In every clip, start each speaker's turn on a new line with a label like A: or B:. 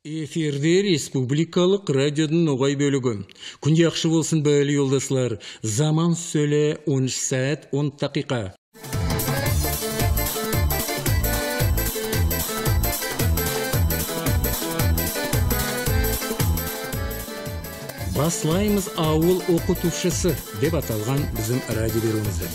A: Эфирде республикалық радиодың оғай бөлігі. Күн яқшы болсын бәлі yoldaşlar. Zaman söyle 13 saat 10 dakika. Баслаймыз ауыл оқытушысы деп аталған біздің радио беруімізді.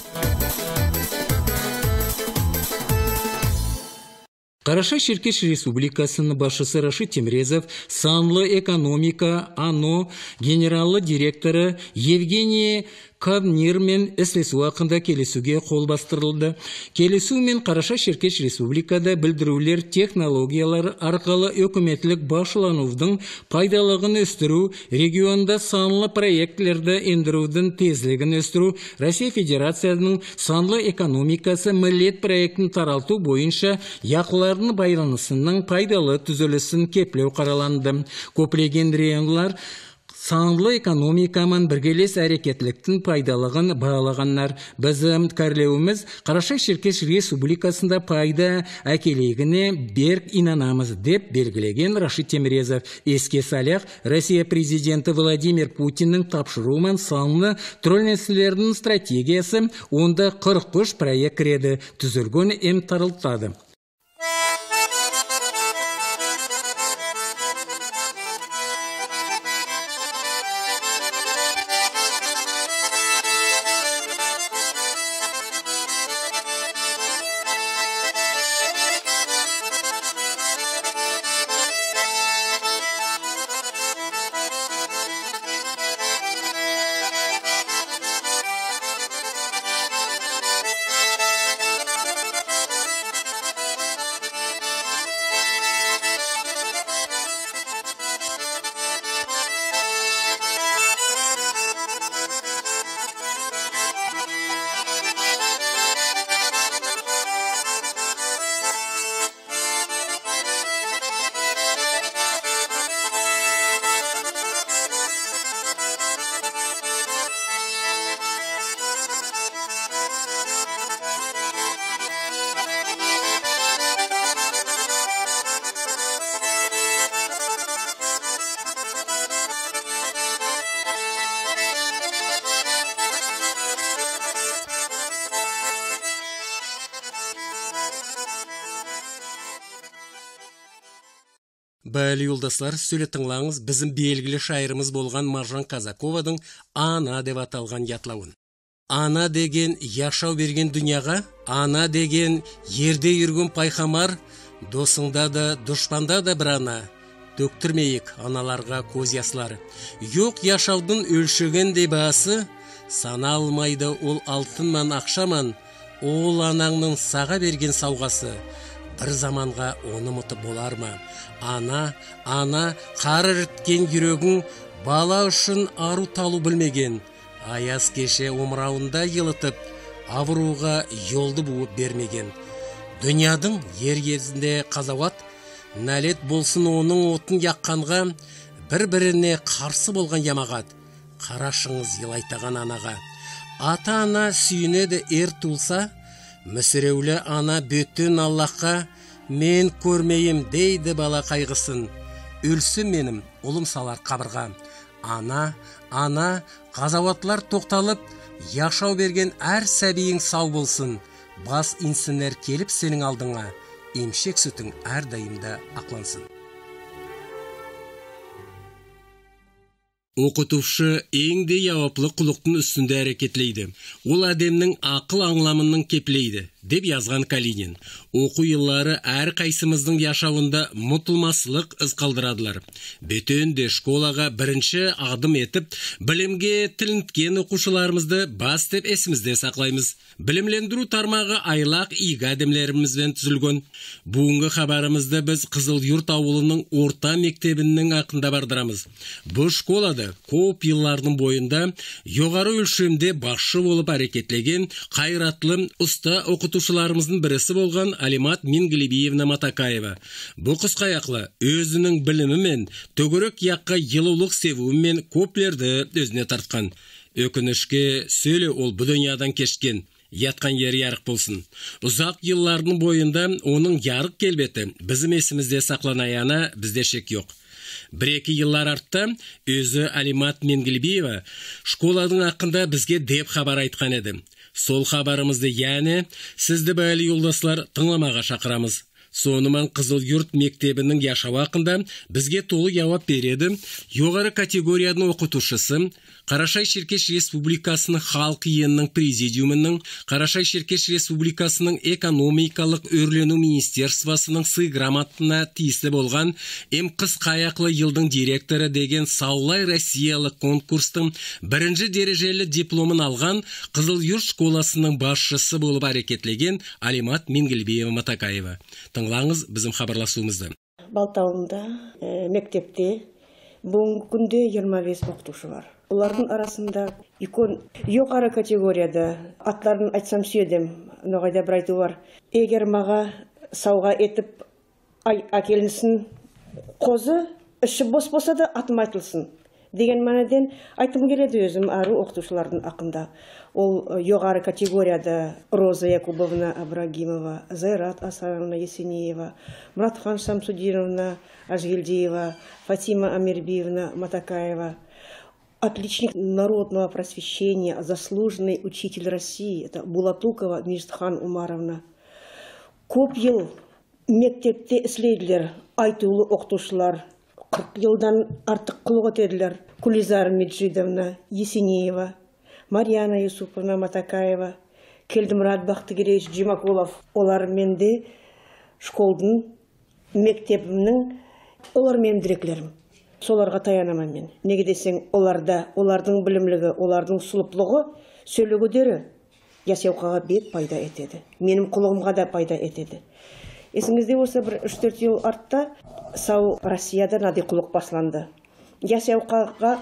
A: Караша-Черкеш Республикасының басшысы Рашид Темрезов, санлы экономика АНО генералы директоры Евгений Кавнирмен әслесу ақында келесуге қол бастырылды. Келесу мен Караша-Черкеш Республикада білдірулер технологиялар арқылы өкіметлік башыланудың пайдалығын өстіру, регионда санлы проектлерді ендірудің тезлігін өстіру, Россия Федерацияның санлы экономикасы миллет проектін таралту бойынша яқылардың байланысының пайдалы түзілісін кеплеу қараланды. Көплеген регионлар санлы экономикаман біргелес әрекетліктің пайдалығын бағалағандар. Біздің кәрлеуіміз Караша-Черкеш Республикасында пайда әкелегіне берк инанамыз деп белгілеген Рашид Темрезов. Еске салақ, Россия президенті Владимир Путиннің тапшыруымен санлы тролльнесілердің стратегиясы онда 43 проект кіреді, түзілген ем тарылтады. Бәлі yoldaşlar, сөйле тыңлаңыз біздің белгілі шайырымыз болған Маржан Казакованың «Ана» деп аталған ятлауын. Ана деген яшау берген дүнияға, ана деген ерде жүрген пайхамар, досыңда да, дұшпанда да бір ана. Төктірмейік аналарға көз яслары. Yok яшаудың өлшігендей басы, сана алмайды ол алтынман ақшаман, ол анаңның саға берген сауғасы. Бір заманға оны мұтып болар ма? Ана, қары ріткен жүрегің, бала үшін ару талу білмеген. Аяз кеше омырауында елітіп, авыруға yolды буып бермеген. Дүниядың ер-кезінде қазауат, нәлет болсын оның отын яққанға, бір-біріне қарсы болған ямағат. Қарашыңыз елайтаған анаға. Ата-ана сүйінеді ер тулса, мүсіреулі ана бөттін Аллахқа, мен көрмейім дейді бала қайғысын. Өлсім менім, ұлым салар қабырға. Ана, қазауатлар тоқталып, яшау берген әр сәбейің сау болсын. Бас инсінер келіп сенің алдыңа, емшек сүтің әр дайымда ақлансын. Оқытушы еңде яуаплы құлықтың үстінде әрекетлейді. Ол әдемнің ақыл аңламының кеплейді, деп yazған Калинин. Оқу yılları әр қайсымыздың яшауында мұтылмасылық із қалдырадылар. Бөтенде школаға бірінші адым етіп, білімге тілінткен оқушыларымызды бас деп есімізде сақлаймыз. Білімлендіру тармағы айлақ игі әдемлерімізбен түзілген. Бүгінгі хабарымызды біз Қызылйұрт ауылының орта мектебінің ақында бардырамыз. Бұл школада көп yıllarның бойында жоғары өлшемде басшы болып әрекетлеген қайратлы ұста оқытушыларымыздың бірісі болған Алимат Мингелебиевна Матакаева. Бұл қысқаяқлы өзінің білімімен, төгірек яққа елулық севуімен көплерді өзіне тартқан. Өкінішке сөйле ол бұл дүниядан кешкен. Ятқан ері ярық болсын. Ұзақ yıllarның бойында оның ярық келбеті bizim есімізде сақланаяна бізде шек жоқ. Бір-екі yıllar артта өзі Алимат Менгелбиева школадың ақында бізге деп хабар айтқан еді. Сол хабарымызды, яғни сізді бәлі yoldaşlar тыңламаға шақырамыз. Сонымен Қызыл Юрт мектебінің яшау ақында бізге толы жауап береді. Жоғары категорияның оқытушысы, Қарашай-Шеркеш Республикасының халық иенінің президиумының, Қарашай-Шеркеш Республикасының экономикалық өрлену министерствосының сый грамотына тиісті болған қыс қаяқлы елдің директоры деген Саулай Россиялық конкурстың бірінші дәрежелі дипломын алған Қызыл Юрт школасының басшысы болып әрекетлеген Алимат Менгелбиева Матакаева. Тыңлаңыз біздің хабарласуымызды.
B: Балтауында мектепте бүгінгі күнде 25 оқытушы бар. Олардың арасында жоғары категорияда атларын айтсам сүйедім, ноғайда бір айту бар. Егер маға сауға етіп әкелінсін қозы, іші бос болса да атым айтылсын деген мәнеден айтым келеді өзім ару оқытушылардың ақында. Ол жоғары категорияда Роза Якубовна Абрагимова, Зайрат Асановна Есенеева, Мұратхан Шамсудиновна Ажгелдиева, Фатима Амирбиевна Матакаева. Отличник народного просвещения, заслуженный учитель России, это Булатукова Ниждхан Умаровна. Көп ел мектепте иследілер, айтулы оқытушылар, 40 жылдан артық құлық етеділер. Кулизар Меджидовна Есенеева, Марьяна Юсуповна Матакаева, Келдімұрат Бақтыгереевич Джимакулов. Олар менде школдың, мектебімнің, олар менің директорым. Соларға таянамын мен. Неге десең, олардың білімлігі, олардың сұлыплығы, сөйлегідері ясауқаға бек пайда етеді. Менің құлығымға да пайда етеді. Есіңізде болса, бір 3-4 жыл артта Сау Россияда надай құлық басланды. Ясауқаға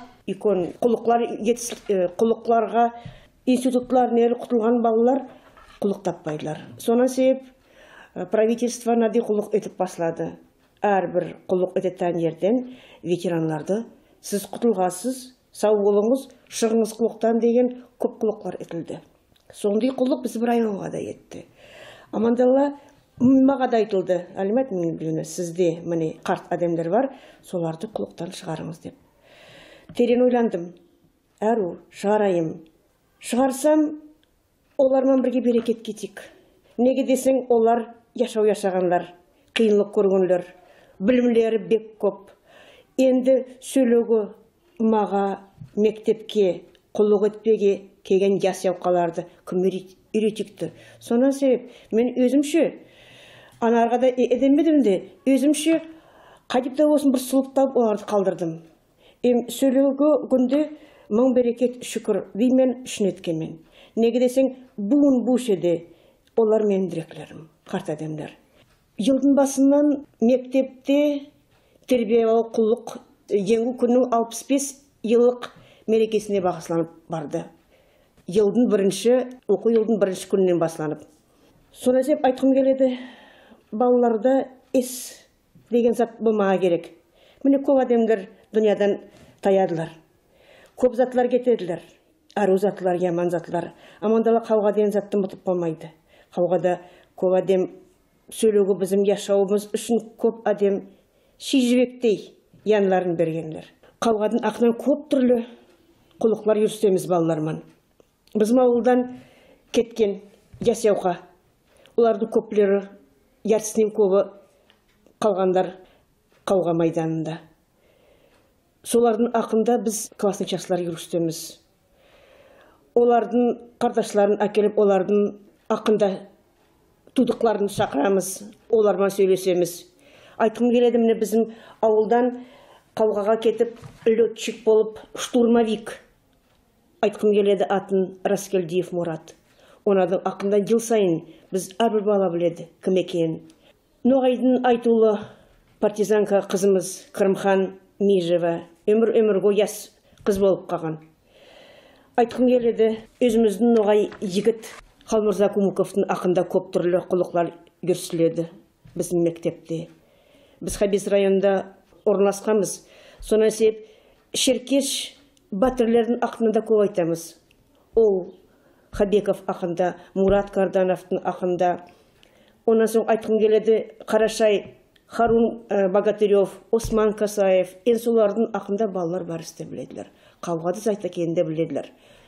B: құлықларға институтларын әрі құтылған балалар құлық таппайдылар. Соны себеп правительство надай құлық етіп баслады. Әрбір құлық ететтен ерден ветеранларды сіз құтылғасыз, сау болыңыз, шығыңыз құлықтан деген көп құлықлар етілді. Сондай құлық біз бір айлауға да етті. Амандалла маға да айтылды, Алимат Менгелбиевна, сізде міне қарт адамдар бар, соларды құлықтан шығарыңыз деп. Терең ойландым, әру шығарайым. Шығарсам, олармен бірге берекет кетик. Неге десең, олар яшағанлар, қиынлық көргенлер, білімлері бек көп. Енді сөйлегі маға мектепке құлық етпеге келген ясауқаларды кім үйретікті. Сонан себеп, мен өзімше, анарға да едемедім де, өзімше қадипта болсын бір сұлықтап оларды қалдырдым. Сөйлегі күнде мың берекет шүкір деймен үшін еткенмен. Неге десең, буын бушеде олар менің директорларым, қарт адамдар. Жылдың басынан мектепте тербиялық құлық еңгі күннің 65 жылдық мерекесіне бағысланып барды. Оқу жылдың бірінші күнінен басланып. Соны сеп айтқым келеді, балаларда ес деген зат болмаға керек. Міне көп адамдар дүниядан таядылар. Көп затлар кетеділер. Ару затлар, яман затлар. Амандала қауға деген затты ұмытып болмайды. Қауғада көп адам сөйлеуге біздің яшауымыз үшін көп адам шижібектей янларын бергенлер. Қауғадың ақынан көп түрлі құлықлар жүрістеміз балаларман. Біздің ауылдан кеткен ясауға, олардың көплері яртысынан көбі қалғандар қауға майданында. Солардың ақында біз классный частылар жүрістеміз. Олардың қардашларын әкеліп, олардың ақында тудықларын шақырамыз, олармен сөйлесеміз. Айтқым келеді, міне біздің ауылдан қауғаға кетіп, летчик болып, штурмовик. Айтқым келеді атын Раскелдиев Мұрат. Онадың ақында жыл сайын біз әрбір бала біледі, кім екенін. Ноғайдың айтулы партизанка қызымыз Кырымхан Межева өмір-өмірге яс қыз болып қалған. Айтқым келеді, өзіміздің ноғай жігіт Қалмырза Кумуковтың ақында көп түрлі құлықлар көрсіледі біздің мектепте. Біз Хабис районында орналасқанбыз. Соны себеп Шеркеш батырлердің ақында көп айтамыз. Ол Хабеков ақында, Мурат Кардановтың ақында. Онан соң айтқым келеді, Қарашай, Харун Богатырев, Осман Касаев, солардың ақында балалар бар істе біледілер. Қауғады зайта кенде біледілер.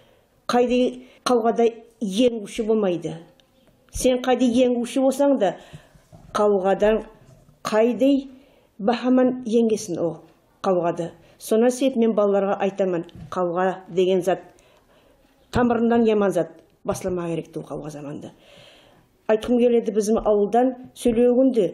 B: Қайды қауғада еңгуші болмайды. Сен қайды еңгуші болсаң да, қауғадан қайды бахаман еңгесін о қауғады. Сона сеп мен балаларға айтамын, қауға деген зат, тамырынан яман зат, басылама керекті ол қауға заманды. Айтқым келеді, біздің ауылдан сөйлегенде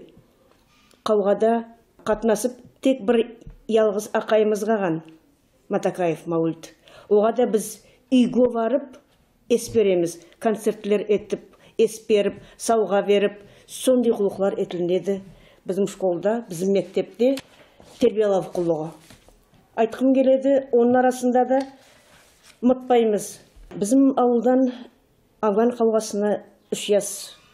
B: қауғада қатынасып, тек бір ялғыз ақайымыз қаған, Матакаев Маулт. Оға да біз үйге барып, ес береміз, концертлер етіп, ес беріп, сауға беріп, сондай құлықлар етілінеді біздің школда, біздің мектепте тербиялау құлығы. Айтқым келеді, оның арасында да ұмытпаймыз. Біздің ауылдан Афган қауғасына 3 жас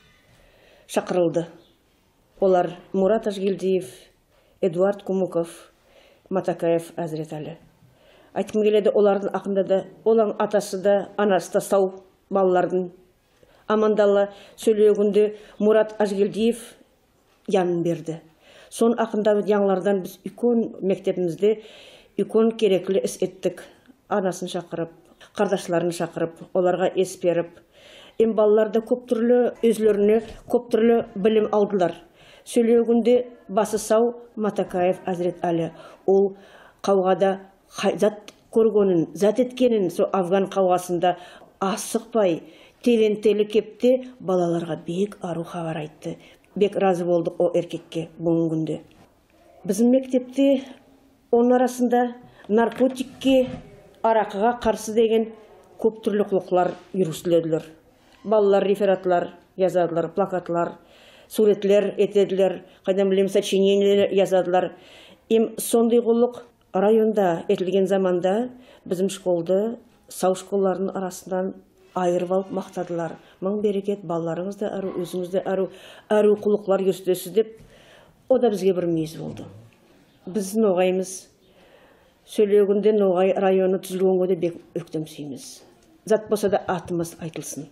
B: шақырылды. Олар Мурат Ажгелдиев, Эдуард Кумуков, Матакаев Әзіретәлі. Айтқым келеді, олардың ақында да, олардың атасы да, анасы да сау балалардың. Амандалы сөйлегенде Мурат Ажгелдиев янын берді. Сон ақындағы яңлардан біз үлкен мектебімізде үлкен кереклі іс еттік. Анасын шақырып, қардашларын шақырып, оларға ес беріп. Балаларда көп түрлі өзлеріне көп түрлі білім алдылар. Сөйлегенде басы сау Матакаев Әзіретәлі. Ол қауғада зат көргенін, зат еткенін со Афган қауғасында асықпай, телентелі кепте балаларға бек ару хабар айтты. Бек разы болдық о еркекке бүгінгі күнде. Біздің мектепте оның арасында наркотикке, арақыға қарсы деген көп түрлі құлықлар жүргізіледілер. Балалар рефератлар yazadылар, плакатлар, суретлер етеділер, қайдан білем сочинениелер yazадылар. Сондай құлық районда етілген заманда біздің школды сау школлардың арасынан айырып алып мақтадылар. Мың берекет, балаларыңыз да ару, өзіңіз де ару құлықлар көрсетесіз деп, о да бізге бір мейіз болды. Біз ноғаймыз, сөйлегенде ноғай районы түзілгенге де бек өктемсейміз. Зат болса да атымыз айтылсын.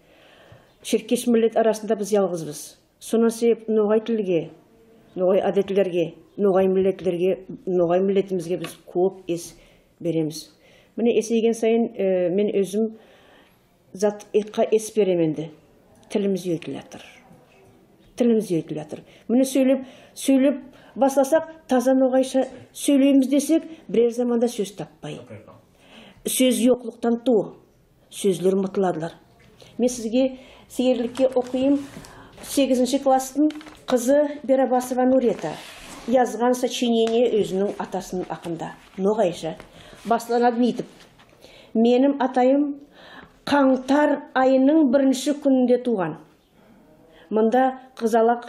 B: Шеркеш милlet арасында біз ялғызбыз. Соны себеп ноғай тілге, ноғай әдетлерге, ноғай милletімізге біз көп ес береміз. Міне есейген сайын мен өзім зат етқа ес беременді. Тіліміз өйтілетір. Міне сөйлеп басласақ, таза ноғайша сөйлейміз десек, бірер заманда сөз таппай. Сөз yokluktan туы, сөзлер мұтыладылар. Мен сізге сиерлікке оқиым 8-ші кластың қызы Берабасова Нурета. Yazған сочинение өзінің атасының ақында. Ноғайша. Басланады нейтіп. Менің атайым қаңтар айының 1-ші күнінде туған. Мұнда қызалақ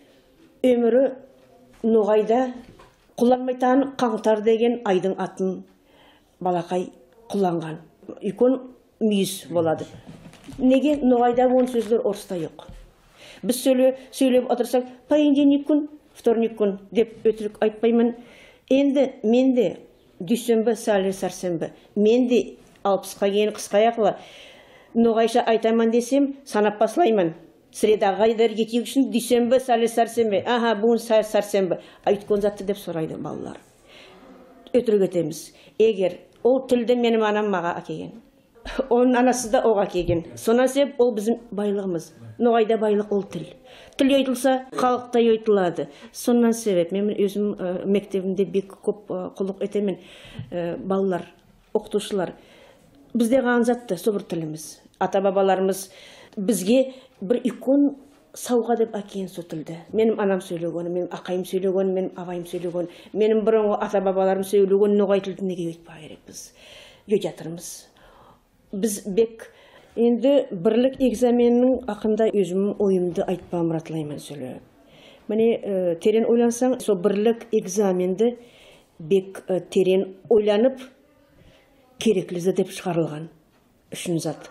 B: өмірі ноғайда құланмайтан қаңтар деген айдың атын балақай құланған. Үлкен мүйіз болады. Неге ноғайда он сөздер орыста жоқ. Біз сөйлеп отырсақ, понедельник күн, вторник күн деп өтірік айтпаймын. Енді менде дүйсенбі, сәлі, сәрсенбі. Менде 60-қа кейін қысқа яқылы. Ноғайша айтамын десем, санап басылаймын. Средаға eder кетек үшін дүйсенбі, сәлі, сәрсенбі. Бүгін сәрсенбі. Айтқан затты деп сұрайды балалар. Өтірік етеміз. Егер ол тілді менің анам маға әкеген. Оның анасы да оға кеген. Сонан себеп ол біздің байлығымыз. Ноғайда байлық ол тіл. Тіл өйтілса, халықта өйтілады. Сонан себеп мен өзім мектебімде бек көп құлық етемін. Балалар, оқытушылар. Бізде ған затты собыр тіліміз. Ата-бабаларымыз бізге бір үлкен сауға деп әкейін со тілді. Менің анам сөйлеген, менің ақайым сөйлеген, менің авайым сөйлеген, менің бұрынғы ата-бабаларым сөйлеген ноғай тілді неге өйтпа керек біз. Өйтятырмыз. Біз бек енді бірлік экзаменінің ақында өзім ойымды айтпа мұратлаймын сөйлеп. Міне терен ойлансаң, со бірлік экзаменді бек терен ойланып кереклізі деп шығарылған үшін зат.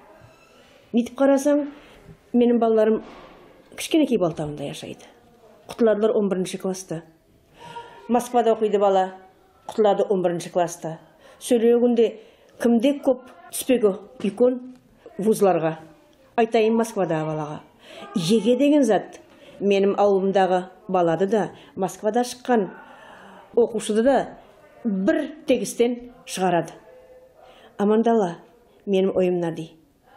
B: Нетіп қарасаң, менің балаларым кішкенекей Балтауында яшайды. Құтыладылар 11-ші класста. Москвада оқиды бала, құтылады 11-ші класста. Сөйлегенде кімде көп түспегі үлкен вузларға. Айтайын Москвадағы балаға. Еге деген зат менің ауылымдағы балады да, Москвада шыққан оқушыды да бір тегістен шығарады. Амандала, менің ойымна дей.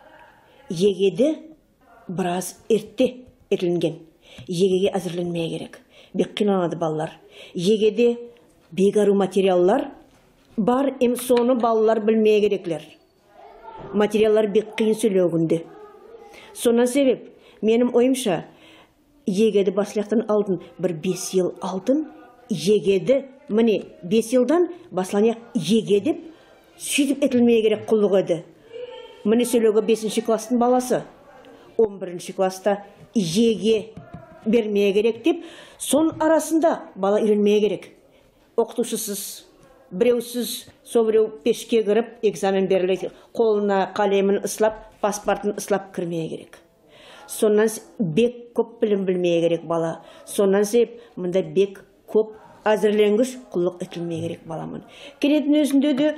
B: Егеде біраз ерте етілінген. Егеге әзірленмeye керек. Бек қиналады балалар. Егеде бегару материаллар бар, соны балалар білмeye кереклер. Материаллар бек қиын сөйлеугінде. Сонан себеп, менің ойымша, егеді басылықтан алдын, бір 5 ел алдын, егеді, міне 5 елдан басыланияқ егедіп, сөйтіп етілмeye керек құлық еді. Міне сөйлеуге 5-ші кластың баласы, 11-ші класста еге бермeye керек деп, сон арасында бала үйренмeye керек. Оқытушысыз, біреусіз, со біреу пешке кіріп, экзамен беріледі, қолына қалемін ыслап, паспортын ыслап кірмeye керек. Сонан бек көп білім білмeye керек бала. Сонан себеп, мұнда бек көп әзірленгіш құлық етілмeye керек баламын. Кенеттің өзінде де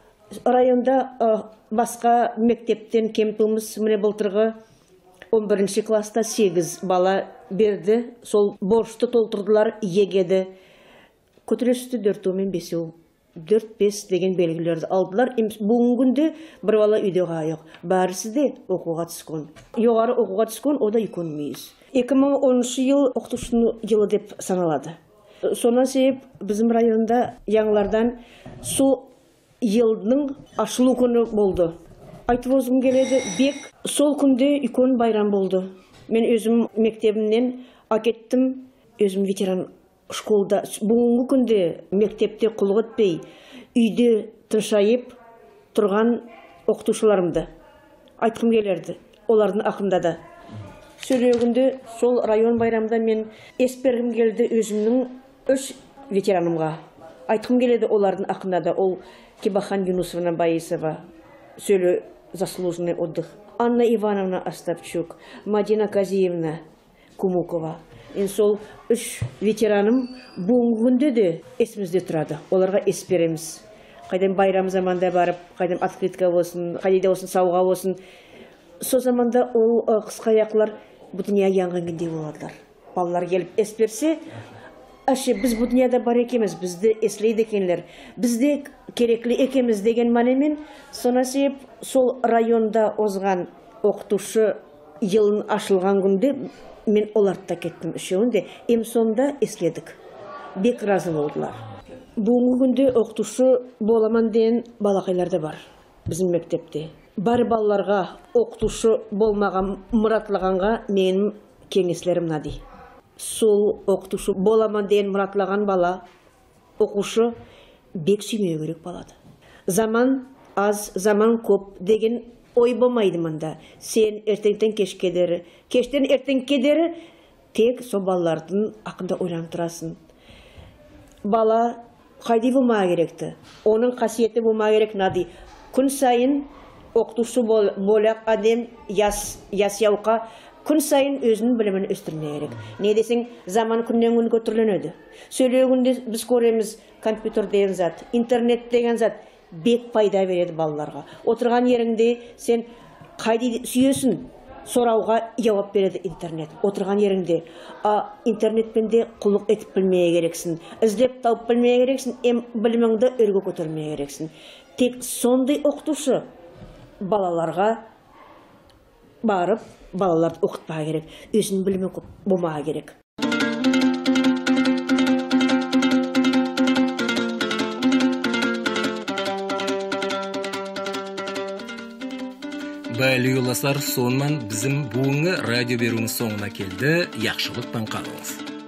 B: районда басқа мектептен кемпіміз міне былтырғы 11-ші класста 8 бала берді. Сол борышты толтырдылар, егеді. Көтересті 4 мен 5, 4-5 деген белгілерді алдылар. Бүгін күнде бір бала үйде қайық. Бәрісі де оқуға түскен. Жоғары оқуға түскен, о да екенмейіз. 2010 ел оқытушының жылы деп саналады. Сонан себеп біздің районда яңлардан сол елдің ашылу күні болды. Айтып өзім келеді, бек сол күнде үлкен байрам болды. Мен өзім мектебімнен акеттім, өзім ветеран школда. Бүгінгі күнде мектепте құлық етпей, үйде тыншайып тұрған оқытушыларымды айтқым келерді, олардың ақында да. Сөйлегінде сол район байрамда мен еспергім келді өзімнің 3 ветеранымға. Айтқым келеді олардың ақында да. Ол Кибахан Юнусовна Баисова, сөйле заслуженный отдых. Анна Ивановна Остапчук, Мадина Казиевна Кумукова. Сол 3 ветераным бүгінгі күнде де есімізде тұрады. Оларға ес береміз. Қайдан байрам заманда барып, қайдан открытка болсын, қайда болсын, сауға болсын. Сол заманда ол қысқа аяқлар бұл дүния яңғынгендей боладылар. Балалар келіп ес берсе, біз бұл дүнияда бар екеміз, бізді еслейді екенлер, бізде керекли екеміз деген манемен, сона себеп сол районда озған оқытушы елін ашылған күнде мен оларды кеттім үшеуінде, сонда еследік. Бек разы болдылар. Бүгінгі күнде оқытушы боламан деген балақайлар да бар біздің мектепте. Бар балаларға оқытушы болмаған мұратлағанға менің кеңеслерім нади. Сол оқытушы боламан деген мұратлаған бала оқушы бек сүймеу керек балады. Заман аз, заман көп деген ой болмайды мында. Сен ертеңтен кеш кедері, кештен ертең кедері, тек сол балалардың ақында ойланып тұрасың. Бала қайда болмау керекті? Оның қасиеті болмау керек нади. Күн сайын оқытушы болақ адем ясяуқа күн сайын өзінің білімін өстірмей керек. Не десең, заман күннен күн көтерленеді. Сөйлеуінде біз көреміз компьютер деген зат, интернет деген зат бек пайда береді балаларға. Отырған еріңде сен қайда сүйесің? Сұрауға жауап береді интернет. Отырған еріңде. Интернетпен де құлық етіп білмeye керексің. Іздеп тауып білмeye керексің. Біліміңді өрге көтермeye керексің. Тек сондай оқытушы балаларға барып, балаларды оқытпаға керек. Өзінің білімі көп болмаға керек.
A: Бәлі юласар, сонман біздің бүгінгі радио беруіңіз соңына келді. Яқшылықпен қалыңыз.